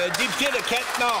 Le député de Kent-Nord.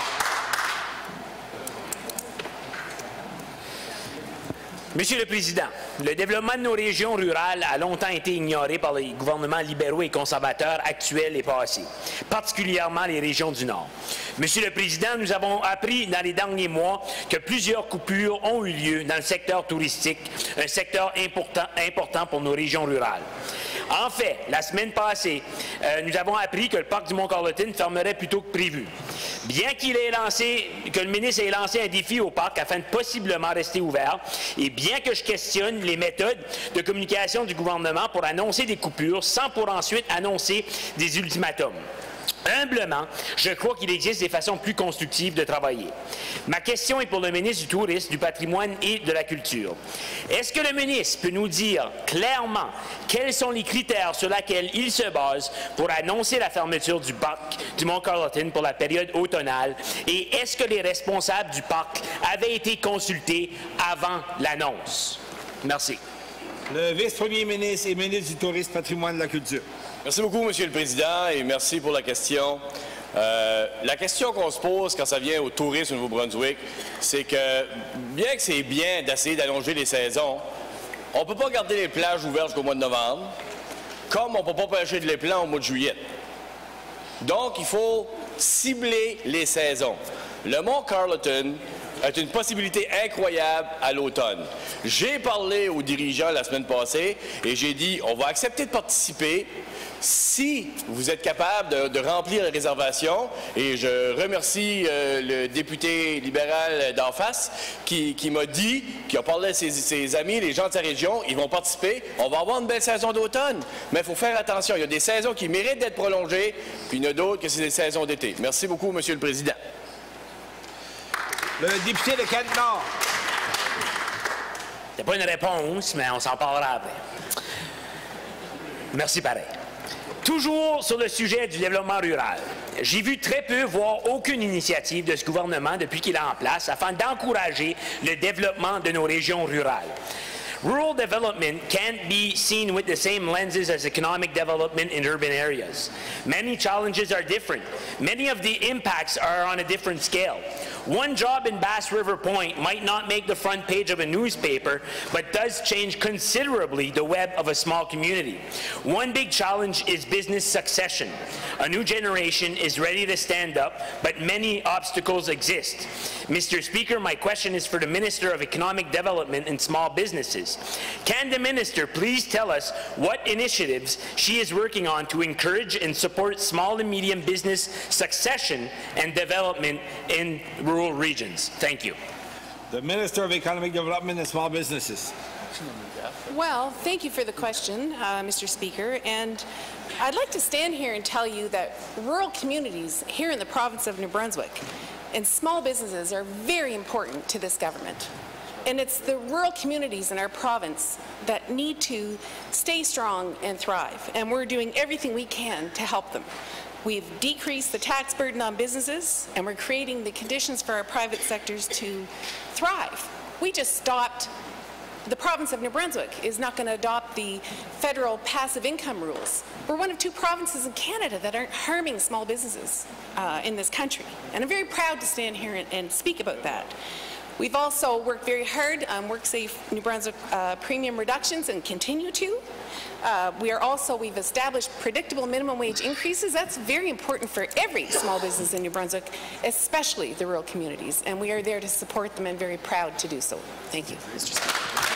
Monsieur le Président, le développement de nos régions rurales a longtemps été ignoré par les gouvernements libéraux et conservateurs actuels et passés, particulièrement les régions du Nord. Monsieur le Président, nous avons appris dans les derniers mois que plusieurs coupures ont eu lieu dans le secteur touristique, un secteur important pour nos régions rurales. En fait, la semaine passée, nous avons appris que le parc du Mont-Carleton fermerait plus tôt que prévu. Bien que le ministre ait lancé un défi au parc afin de possiblement rester ouvert, et bien que je questionne les méthodes de communication du gouvernement pour annoncer des coupures sans pour ensuite annoncer des ultimatums. Humblement, je crois qu'il existe des façons plus constructives de travailler. Ma question est pour le ministre du Tourisme, du Patrimoine et de la Culture. Est-ce que le ministre peut nous dire clairement quels sont les critères sur lesquels il se base pour annoncer la fermeture du parc du Mont-Carleton pour la période automnale? Et est-ce que les responsables du parc avaient été consultés avant l'annonce? Merci. Le vice-premier ministre et ministre du Tourisme, Patrimoine et de la Culture. Merci beaucoup, Monsieur le Président, et merci pour la question. La question qu'on se pose quand ça vient au tourisme au Nouveau-Brunswick, c'est que, bien que c'est bien d'essayer d'allonger les saisons, on ne peut pas garder les plages ouvertes jusqu'au mois de novembre, comme on ne peut pas pêcher les plans au mois de juillet. Donc, il faut cibler les saisons. Le Mont-Carleton est une possibilité incroyable à l'automne. J'ai parlé aux dirigeants la semaine passée et j'ai dit on va accepter de participer si vous êtes capable de remplir les réservations. Et je remercie le député libéral d'en face qui m'a dit, qui a parlé à ses amis, les gens de sa région, ils vont participer. On va avoir une belle saison d'automne, mais il faut faire attention. Il y a des saisons qui méritent d'être prolongées, puis il y en a d'autres que c'est des saisons d'été. Merci beaucoup, Monsieur le Président. Le député de Kent-Nord. C'est pas une réponse, mais on s'en parlera après. Merci pareil. Toujours sur le sujet du développement rural, j'ai vu très peu, voire aucune initiative de ce gouvernement depuis qu'il est en place afin d'encourager le développement de nos régions rurales. Rural development can't be seen with the same lenses as economic development in urban areas. Many challenges are different. Many of the impacts are on a different scale. One job in Bass River Point might not make the front page of a newspaper, but does change considerably the web of a small community. One big challenge is business succession. A new generation is ready to stand up, but many obstacles exist. Mr. Speaker, my question is for the Minister of Economic Development and Small Businesses. Can the Minister please tell us what initiatives she is working on to encourage and support small and medium business succession and development in rural regions? Thank you. The Minister of Economic Development and Small Businesses. Well, thank you for the question, Mr. Speaker. And I'd like to stand here and tell you that rural communities here in the province of New Brunswick and small businesses are very important to this government. And it's the rural communities in our province that need to stay strong and thrive. And we're doing everything we can to help them. We've decreased the tax burden on businesses, and we're creating the conditions for our private sectors to thrive. We just stopped. The province of New Brunswick is not going to adopt the federal passive income rules. We're one of 2 provinces in Canada that aren't harming small businesses in this country. And I'm very proud to stand here and speak about that. We've also worked very hard on WorkSafe New Brunswick premium reductions and continue to. We've established predictable minimum wage increases. That's very important for every small business in New Brunswick, especially the rural communities. And we are there to support them and very proud to do so. Thank you, Mr. Speaker.